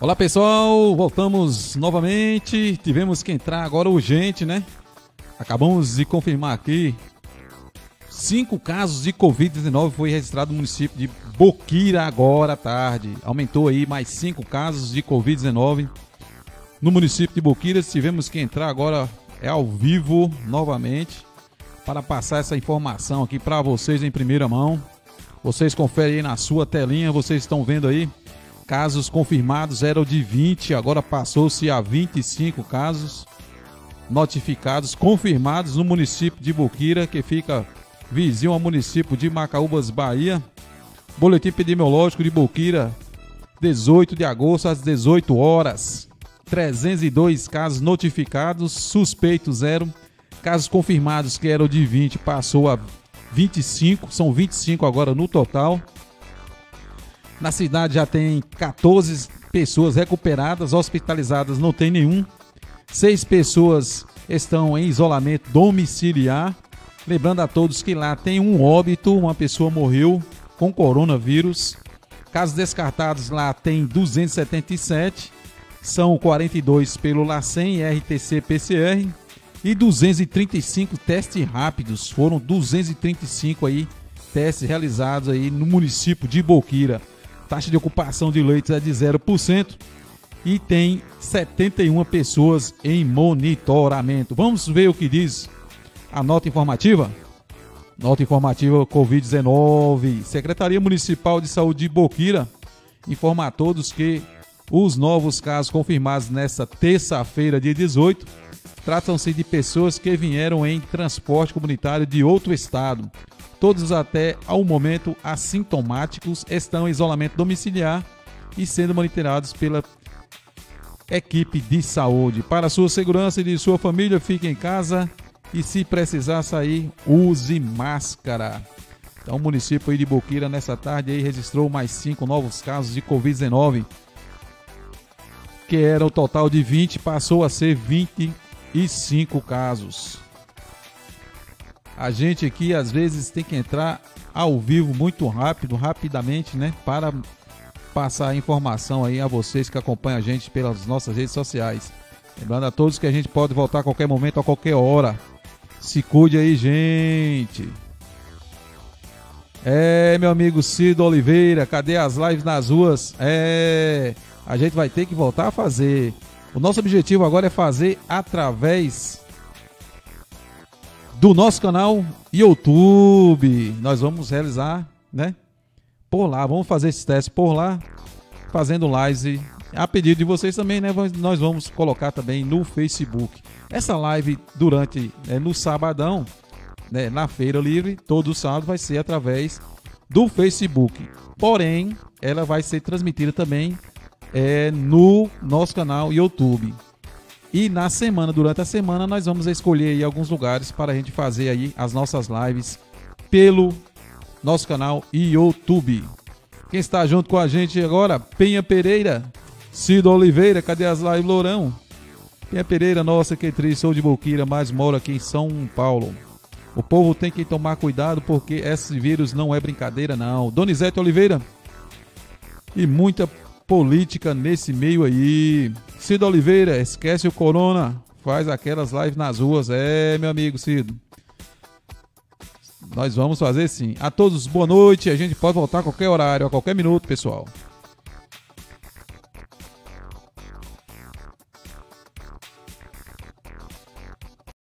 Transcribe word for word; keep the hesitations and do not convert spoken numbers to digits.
Olá pessoal, voltamos novamente. Tivemos que entrar agora urgente, né? Acabamos de confirmar aqui cinco casos de covid dezenove foi registrado no município de Boquira agora à tarde. Aumentou aí mais cinco casos de covid dezenove no município de Boquira. Tivemos que entrar agora é ao vivo novamente para passar essa informação aqui para vocês em primeira mão. Vocês conferem aí na sua telinha, vocês estão vendo aí. Casos confirmados eram de vinte, agora passou-se a vinte e cinco casos notificados, confirmados no município de Boquira, que fica vizinho ao município de Macaúbas, Bahia. Boletim epidemiológico de Boquira, dezoito de agosto às dezoito horas. trezentos e dois casos notificados, suspeitos zero. Casos confirmados que eram de vinte passou a vinte e cinco, são vinte e cinco agora no total. Na cidade já tem quatorze pessoas recuperadas, hospitalizadas não tem nenhum. Seis pessoas estão em isolamento domiciliar. Lembrando a todos que lá tem um óbito, uma pessoa morreu com coronavírus. Casos descartados lá tem duzentos e setenta e sete, são quarenta e dois pelo LACEN e R T C P C R. E duzentos e trinta e cinco testes rápidos, foram duzentos e trinta e cinco aí, testes realizados aí no município de Boquira. Taxa de ocupação de leitos é de zero por cento e tem setenta e uma pessoas em monitoramento. Vamos ver o que diz a nota informativa? Nota informativa covid dezenove. Secretaria Municipal de Saúde de Boquira informa a todos que os novos casos confirmados nesta terça-feira, dia dezoito, tratam-se de pessoas que vieram em transporte comunitário de outro estado. Todos até ao momento assintomáticos estão em isolamento domiciliar e sendo monitorados pela equipe de saúde. Para sua segurança e de sua família, fique em casa e se precisar sair, use máscara. Então o município aí de Boquira nessa tarde aí registrou mais cinco novos casos de covid dezenove, que era o total de vinte, passou a ser vinte e cinco casos. A gente aqui às vezes tem que entrar ao vivo muito rápido, rapidamente, né? Para passar a informação aí a vocês que acompanham a gente pelas nossas redes sociais. Lembrando a todos que a gente pode voltar a qualquer momento, a qualquer hora. Se cuide aí, gente. É, meu amigo Cido Oliveira, cadê as lives nas ruas? É, a gente vai ter que voltar a fazer. O nosso objetivo agora é fazer através do nosso canal YouTube. Nós vamos realizar, né? Por lá, vamos fazer esse teste por lá, fazendo lives. A pedido de vocês também, né? Nós vamos colocar também no Facebook. Essa live durante, né, no sabadão, né, na Feira Livre, todo sábado vai ser através do Facebook. Porém, ela vai ser transmitida também é, no nosso canal YouTube. E na semana, durante a semana, nós vamos escolher aí alguns lugares para a gente fazer aí as nossas lives pelo nosso canal YouTube. Quem está junto com a gente agora? Penha Pereira, Cido Oliveira, cadê as lives, Lourão? Penha Pereira, nossa, que triste, sou de Boquira, mas moro aqui em São Paulo. O povo tem que tomar cuidado porque esse vírus não é brincadeira, não. Donizete Oliveira, e muita política nesse meio aí. Cido Oliveira, esquece o corona, faz aquelas lives nas ruas. É, meu amigo Cido, nós vamos fazer sim. A todos, boa noite. A gente pode voltar a qualquer horário, a qualquer minuto, pessoal.